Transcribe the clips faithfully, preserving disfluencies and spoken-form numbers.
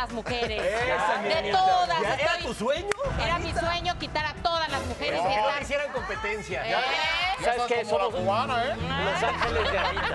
las mujeres. Esa, de niñita. todas. ¿Ya ¿Era Estoy- tu sueño? Era mi sueño quitar a todas las mujeres. Que y no estar- hicieran competencia. ¿Eh? ¿Sabes qué? Como la Somos cubana, ¿eh? Los Ángeles de Anita.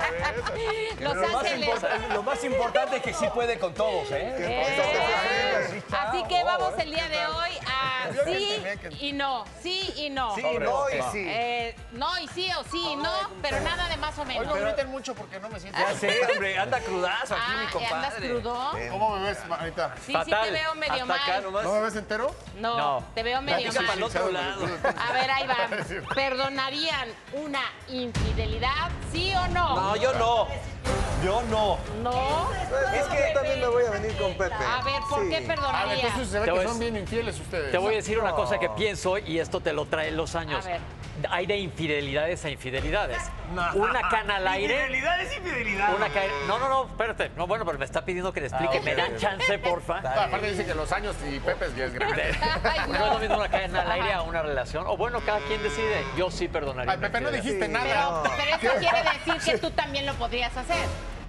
Los Lo más, Ángeles. import- lo más importante es que sí puede con todos, ¿eh? Eh, Así que vamos el día de hoy a sí y no. Sí y no. Sí, No, y sí. Eh, no y sí o sí y no, pero nada de más o Hoy menos. no griten mucho porque no me siento. Ya sé, hombre, anda crudazo aquí, mi Ah, compadre. ¿andas crudo? ¿Cómo me ves, Anita? Sí, sí Fatal. te veo medio Hasta acá mal. nomás. ¿No me ves entero? No, No. te veo medio Platica para el mal. otro lado. A ver, ahí va. ¿Perdonarían una infidelidad, sí o no? No, yo no. Yo no. ¿No? Es que yo también me voy a venir con Pepe. A ver, ¿por Sí. qué Ah, perdonarías? entonces se ve Te voy que a son decir- bien infieles ustedes. Te voy a decir una cosa que pienso y esto te lo traen los años. A ver. Hay de infidelidades a infidelidades. Una cana al aire. Infidelidad es infidelidad. Una ca- No, no, no, espérate. No, bueno, pero me está pidiendo que le explique. ok, ¿Me dan ok. chance, porfa? Ah, aparte dice que los años y Pepe es bien grande. Ay, No es lo mismo una cadena al aire a una relación. O bueno, cada quien decide. Yo sí perdonaría. Ay, una Pepe, no infidelidad. dijiste Pero, nada. pero eso quiere decir que tú también lo podrías hacer.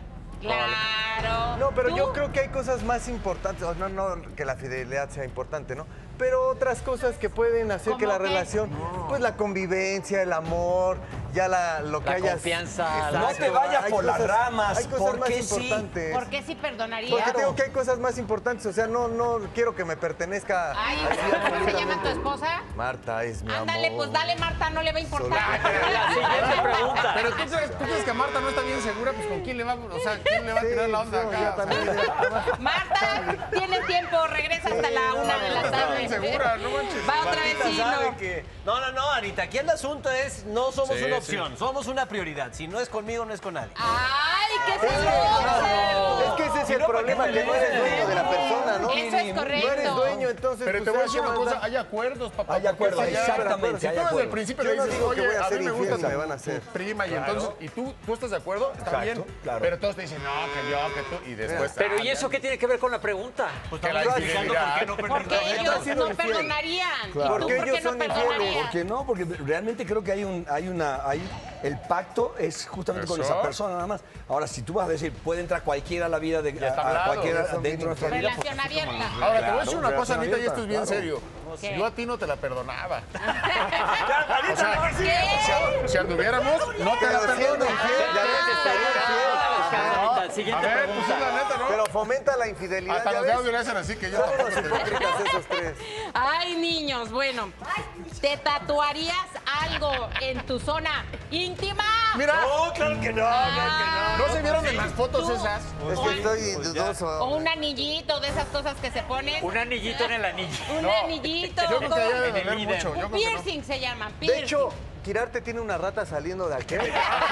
Claro. No, pero ¿Tú? yo creo que hay cosas más importantes. o No, no que la fidelidad sea importante, ¿no? Pero otras cosas que pueden hacer que ¿Cómo la qué? relación, pues la convivencia, el amor, ya la, lo que La hayas... confianza, Exacto. No te vayas Hay por las ramas, Hay cosas ¿por más qué sí? importantes. ¿Por qué sí perdonarías? Porque tengo que hay cosas más importantes. O sea, no, no quiero que me pertenezca... Ay, así ¿cómo se llama tu absolutamente. esposa? Marta es mi Ándale, amor. pues dale, Marta, no le va a importar. La siguiente pregunta. Pero tú crees, tú crees que Marta no está bien segura, pues con quién le va, o sea, quién le va a Sí, tirar la onda no, acá. yo O sea, también. Marta, tiene tiempo, regresa hasta la una de la está tarde. bien segura, no manches. Va otra vez, Martita sí, sabe no. que... No, no, no, Anita, aquí el asunto es, no somos Sí, una sí. opción, somos una prioridad. Si no es conmigo, no es con nadie. Ay, qué Es celoso. que ese es Si el no, ¿para problema, qué que no eres dueño de la persona, ¿no? Eso es correcto. No eres dueño, entonces... Pero pues, te voy a ¿sabes decir qué una más cosa, da? hay acuerdos, papá. Hay ¿por qué acuerdos, fallar? exactamente, Si hay tú desde el acuerdos. principio Yo le no dices, digo que oye, voy a a ser mí me gusta infiel, tu, me van a hacer. tu prima, y Claro. entonces, y tú, tú estás de acuerdo, está Exacto, bien, claro. pero todos te dicen, no, que yo, que tú, y después... Pero ah, ¿y eso ya. qué tiene que ver con la pregunta? Pues Que estaba la explicando infidelidad. por qué no Porque perdonamos. ellos siendo no infiel. perdonarían. ¿Y tú Porque por ellos qué no son infieles. perdonarías? ¿Por qué no? Porque realmente creo que hay un, hay una, hay, el pacto es justamente con Eso. esa persona nada más. Ahora, si tú vas a decir, puede entrar cualquiera a la vida de Ya está a- a hablado, cualquiera ya son dentro de nuestra vida. pues, Relación abierta. Ahora, te voy a decir Claro, una cosa, relación Anita, y esto es bien abierta, serio. ¿Qué? Yo a ti no te la perdonaba. Anita, O sea, no, sí. ¿Qué? Si anduviéramos, no te la Pero siendo perdono. infiel, ya ves, estaría infiel. Anita, siguiente A ver, pregunta. pues es la neta, ¿no? Pero fomenta la infidelidad, Hasta ya los ves. audios le hacen así que yo Son tampoco unos te... hipócritas esos tres. Ay, niños, bueno, ¿te tatuarías algo en tu zona íntima? Mira, No, claro que no, claro ¿no se vieron en las fotos Tú. esas? Es que estoy dudoso. O un anillito de esas cosas que se ponen. Un anillito en el anillo. Un anillito. Yo creo que ¿cómo? debe de En el doler líder. mucho. Yo Un creo que no. piercing se llama. De Piercing. hecho, Quirarte tiene una rata saliendo de aquí.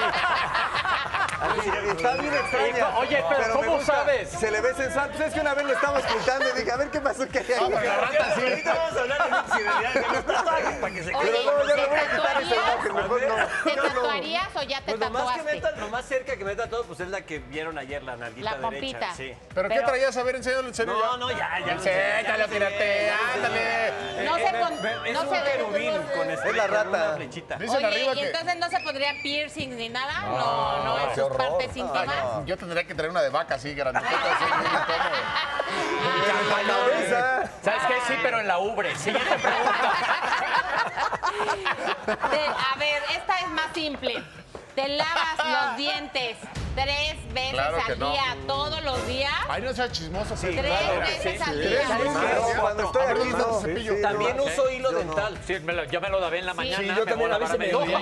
Está bien extraña. Oye, pero me ¿cómo gusta. sabes? Se le ve sensato. Pues es que una vez lo estamos pintando y dije, a ver qué pasó que hay No, ahí. pero la rata que no. Ahorita vamos a hablar de infidelidad, que no tatuajes para que se Oye, Pero no, ya me voy a ¿te quitar esa tatuarías? imagen, mejor no. ¿Te Yo no. tatuarías o ya te Pues lo más, que tatuaste? meta, lo más cerca que meta todo, pues es la que vieron ayer, la nalguita La derecha. pompita. Sí. ¿Pero qué Pero- traías? A ver, enséñalo en serio. No, ya. no, ya, ya. Enséñalo, Quirarte, ándale. No se pon- Es no un se- querubín con, este, Es la con rata. una flechita. Dicen Oye, arriba ¿y que... entonces no se pondría piercing ni nada? No, no, en sus partes íntimas. Yo tendría que traer una de vaca así, grandotota, así, muy incómodo. Cabeza. ¿Sabes qué? Sí, pero en la ubre. Siguiente pregunta. Te- a ver, esta es más simple. ¿Te lavas los dientes tres veces Claro que al no. día, todos los días? Ay, no seas chismoso. Tres claro. veces al Sí, día. sí, Claro, cuando estoy A ver, aquí, ¿dónde está no. tu cepillo? Sí, sí, También no. uso hilo Yo no. dental. Sí, me lo- yo me lo lavé en la mañana. Sí, yo me voy también a lavar veces me mediodía.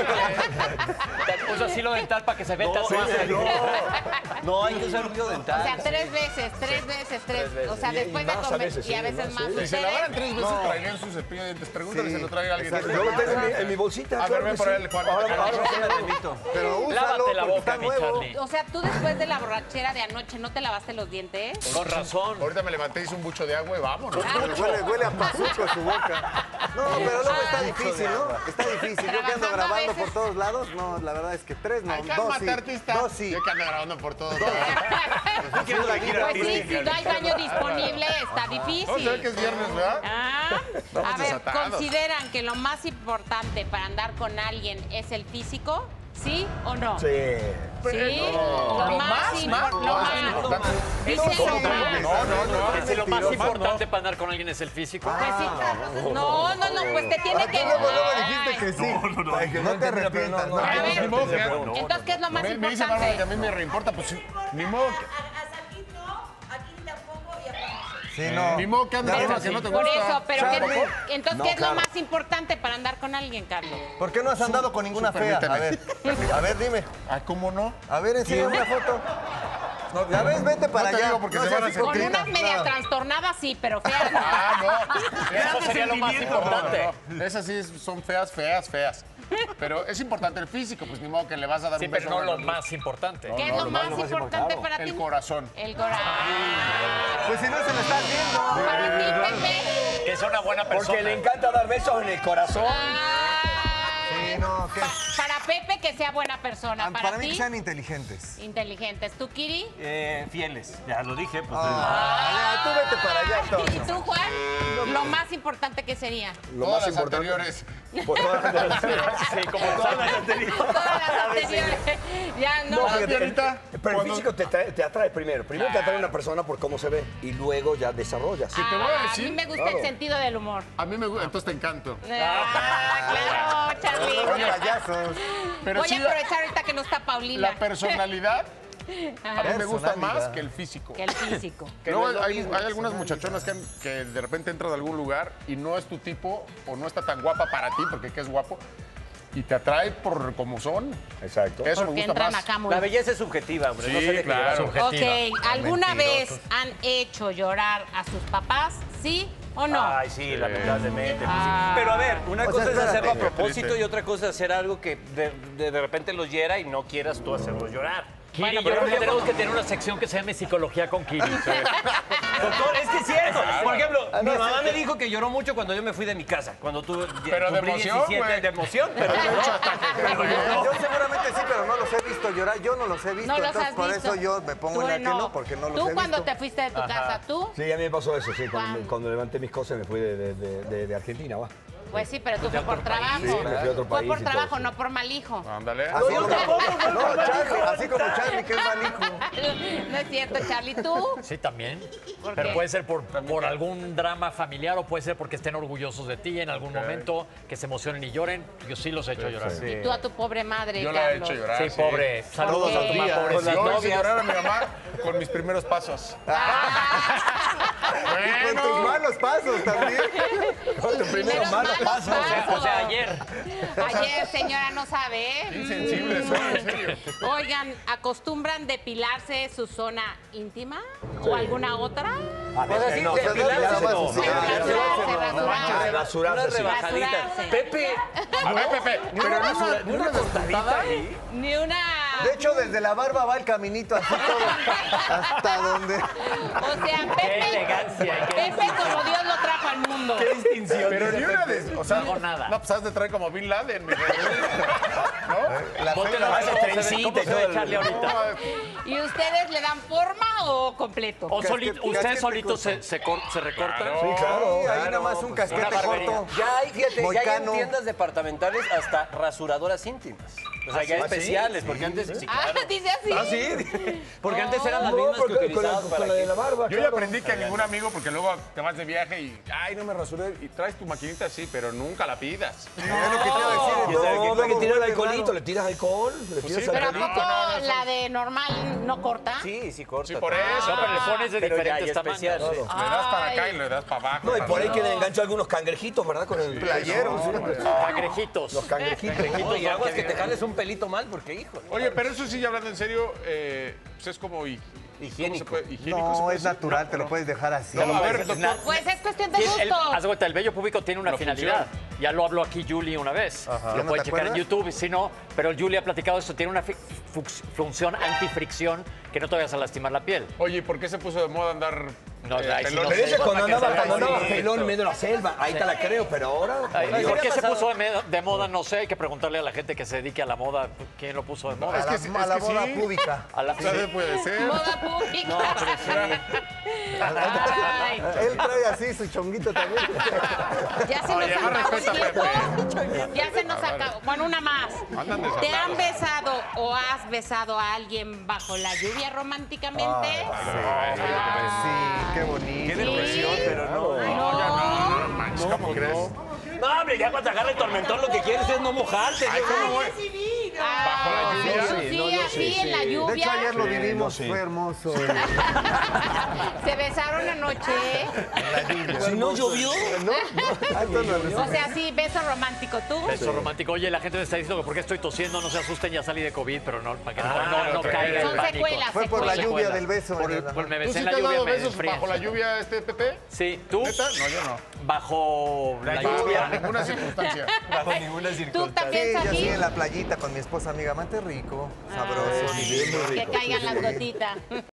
lo Uso hilo dental para que se vea el No, tatuaje. no, no, hay que usar hilo O dental. sea, tres veces, tres veces, tres. veces. O sea, Y- después y de más a comer. veces, Y a sí, veces más, más. sí. Si se ¿Ustedes? lavaran tres veces, traerían su cepillo de dientes. Pregúntale Sí. si lo trae alguien. Exacto. Yo lo tengo en mi, en mi bolsita. A ver, claro ven que por sí. él, Juan. Ahora, Ahora, ahora ahora, sí me remito. Pero úsalo Lávate la porque boca, está mi nuevo. Charlie. O sea, tú después de la borrachera de anoche no te lavaste los dientes. Con razón. Ahorita me levanté, hice un bucho de agua y vámonos. Huele, huele a pazuco su boca. No, pero luego está difícil, ¿no? Está difícil. Yo que ando Trabajando a grabando veces. por todos lados, no, la verdad es que tres no. Ay, Dos sí. cálmate, artista. Dos sí. Yo que ando grabando por todos lados. Pues sí, si no hay baño disponible, está No, se ve que difícil. es viernes, ¿verdad? Ah, Estamos a ver, desatados. ¿consideran que lo más importante para andar con alguien es el físico? ¿Sí o no? Sí. Sí, No. lo más Más, impor- más, lo no, más. no, tanto. Dice ¿Cómo, lo cómo? más. No, no, no. Es que lo más importante para andar con alguien es el físico. Pues sí. No, no, no, pues te tiene que... Luego, luego Ay. dijiste que sí. No, no, no. Ay, que no te arrepientas. no, ¿no? A Ay, ver, ni modo que- entonces, ¿qué es lo más Me, me dice Bárbara que a importante? mí me reimporta, pues sí, ni modo que, Aquí no, aquí tampoco y acá. Sí, no. ni modo que andes con la que no te Por gusta. eso, pero ¿qué- Charlie. entonces, No, ¿qué es lo claro. más importante para andar con alguien, Carlos? ¿Por qué no has andado con ninguna Su- fea? A ver, permíteme. a ver, dime. Ah, ¿cómo no? A ver, enseña una foto. Ya ves, vete para no te allá. digo porque No se seas van a Con hipócrita. unas media No. trastornadas, sí, pero feas no. Ah, no. Eso sería lo más importante. No, no. Esas sí son feas, feas, feas. Pero es importante el físico, pues ni modo que le vas a dar Sí, un pero beso. no a lo una- más importante. ¿Qué es lo más importante para ti? El corazón. El corazón. Pues si no se lo estás viendo. Para ti, Pepe. Que sea una buena persona. Porque le encanta dar besos en el corazón. Sí, no, ¿qué? Pa- para Pepe, que sea buena persona. Ah, Para, Para mí ti, que sean inteligentes. inteligentes. ¿Tú, Kiri? Eh, fieles, ya lo dije, pues. Ah, tú vete para allá, ¿Y entonces. tú, Juan? Lo más importante que sería. Lo Todas más las importante. anteriores. Pues todas las- Sí, como todas las anteriores. Todas las anteriores. Ya no. No, Para ti fíjate, ahorita, pero el cuando- físico te, trae- te atrae primero. Primero te atrae una persona por cómo se ve y luego ya desarrollas. te voy a Ah, decir, mí me gusta claro. el sentido del humor. A mí me gusta, entonces te encanto. Ah, claro, Charlie. Son payasos. Pero Voy sí, a la, aprovechar ahorita que no está Paulina. la personalidad a mí me gusta más Personalidad. que el físico. Que el físico. Luego hay, hay algunas muchachonas que, han- que de repente entran a algún lugar y no es tu tipo o no está tan guapa para ti, porque que es guapo, y te atrae por como son. Exacto. Eso Porque me gusta entran más. acá muy... La belleza es subjetiva, hombre. no Sí, se le claro. Ok, ¿alguna vez han hecho llorar a sus papás? ¿Sí o no? Ay, sí, lamentablemente. pues sí. Ah. Pero a ver, una O sea, cosa es espérate. hacerlo a Qué propósito triste. y otra cosa es hacer algo que de, de- de repente los hiera y no quieras tú hacerlos llorar. Kiri, Bueno, yo pero creo que luego- tenemos que tener una sección que se llame Psicología con Kiri. Doctor, es que es cierto. Por ejemplo, mi mamá me dijo que lloró mucho cuando yo me fui de mi casa. Cuando tuve Pero de cumplí emoción, diecisiete, güey. de emoción, pero Hay mucho hasta que- pero lloró. Yo seguramente sí, pero no los he visto llorar. Yo no los he visto, No los entonces has por visto. eso yo me pongo Tú en la que no, porque no los Tú he cuando visto. te fuiste de tu casa, ¿tú? Sí, a mí me pasó eso, sí. Cuando, ¿Cuándo? cuando levanté mis cosas me fui de, de- de- de- de Argentina, va. Pues sí, pero tú fue por trabajo. Sí, me fui a otro Fue país por y todo, trabajo, sí. no por mal hijo. Ándale. Así como, no, Charlie, así como Charlie, que es mal hijo. No es cierto, Charlie. ¿Tú? Sí, también. ¿Por Pero qué? puede ser por, por algún drama familiar o puede ser porque estén orgullosos de ti en algún momento, que se emocionen y lloren. Yo sí los he hecho llorar. Sí, Y tú a tu pobre madre, Yo la he Carlos. hecho llorar. pobre. Saludos a tu Todos mamá, los pobrecita. Con las Yo hice novias. llorar a mi mamá con mis primeros pasos. Y con tus Bueno, malos pasos también. Con tu primero Primeros malos malos pasos. O sea, o sea, ayer. Ayer, señora, no sabe, ¿eh? insensibles son, en serio. Oigan, ¿acostumbran depilarse su zona íntima o alguna otra? A ver, Pues así, no, depilarse, nada más no. así. Bueno, rasurarse, rasurarse. Rasurarse, Unas sí. rebajaditas. Rasurarse. Pepe, A ver, Pepe, pero una, no rasura- una, una una cortadita ahí. Ni una... De hecho, desde la barba va el caminito así todo, hasta donde... O sea, Qué Pepe... elegancia. y qué Pepe como Dios lo trajo al mundo. Distinción. Pero ni una de... O sea, No hago nada. No, pues has de traer como Bin Laden, mi rey. ¿No? La Ponte fea- la hace ¿Cómo se ve- trencita cómo y se ve todo. Charlie ahorita? ¿Y ustedes le dan forma o completo? O soli- Casquete- ¿Ustedes casquete solitos corto. se, se, cor- se recortan? Claro. Sí, claro. Sí, ahí nada más un casquete una barbería. corto. Ya hay, fíjate, ya hay Moicano. en tiendas departamentales hasta rasuradoras íntimas. O sea, ya hay ¿Ah, sí? especiales, porque antes... Sí, Ah, claro. dice así. Ah, sí. Porque antes eran las No, mismas que porque con la, utilizaban con para la de que- la barba, Yo ya claro. aprendí que a ningún amigo, porque luego te vas de viaje y, ay, no me rasuré, y traes tu maquinita así, pero nunca la pidas. Es lo que te iba a decir. No, entonces, no, que hay que todo tirar huele alcoholito, raro. le tiras alcohol, le tiras sí, ¿Pero a alcoholito. poco no, no, la de normal no corta? Sí, sí, corta. Sí, por eso. No, pero le pones de Pero ya, diferentes ya tamaños. especial, sí. Le das para acá Ay. y le das para abajo. No, y para por ahí arriba. que enganchó algunos cangrejitos, ¿verdad? Con el Playeros. Cangrejitos. Los cangrejitos. No, y aguas que te jales un pelito mal, porque, hijo. Oye, pero eso sí, ya hablando en serio, eh, pues es como hi- Higiénico. ¿cómo se puede? ¿Higiénico se No, puede es decir? natural, No, te lo no. puedes dejar así. No, a ver, doctor. Na- Pues es cuestión de Tiene- el, gusto. haz de cuenta, el vello público tiene una La finalidad. Ya lo habló aquí Julie una vez. ¿Ya Lo no pueden te checar en acuerdas? YouTube, y si no, pero Julie ha platicado esto. Tiene una fi- fux- función antifricción que no te vayas a lastimar la piel. Oye, ¿y por qué se puso de moda andar No, eh, ahí sí pelón? no Pero sé. ese cuando Para que andaba, se vea cuando andaba bonito. pelón en medio de la selva, ahí te la creo, pero ahora... Ay, por Dios. ¿Por qué se pasado? puso de, me- de moda? No sé, hay que preguntarle a la gente que se dedique a la moda quién lo puso de moda. A Es la, que sí, a es la que boda sí. pública. A la- O sea, puede ser. Moda pública. No, pero sí. Ay, Él trae así su chonguito también. ya se Oye, nos más acabó el respeto, tiempo. Ya se nos acabó. Bueno, una más. Andan ¿Te desatados. han besado o has besado a alguien bajo la lluvia románticamente? Sí, qué bonito. Qué depresión, pero no. No. Manches, ¿cómo crees? No, hombre, ya cuando te agarra el tormentón lo que quieres es no mojarte. Ay, ¿cómo voy? Bajo la lluvia. Sí, sí, así en la De hecho, lluvia. ayer lo Sí, vivimos, no, sí. fue hermoso. Se besaron anoche. Si no llovió. ¿No? Ah, entonces no, O sea, sí, beso romántico. ¿Tú? Beso romántico. Oye, la gente me está diciendo que por qué estoy tosiendo, no se asusten, ya salí de COVID, pero no, para que no, no, no ok. caiga el Son pánico. secuelas, Fue por la secuelas. lluvia del beso. Por, ¿verdad? por me ¿Tú besé sí en te la has lluvia, dado me besos enfrié. bajo la lluvia, este Pepe? Sí, ¿tú? ¿Neta? No, yo no. Bajo la, La lluvia. lluvia. Bajo ninguna circunstancia. Bajo ninguna ¿Tú circunstancia. también, Sí, yo Saji? sí en la playita con mi esposa amiga, mate rico, sabroso. Ay, que caigan las gotitas.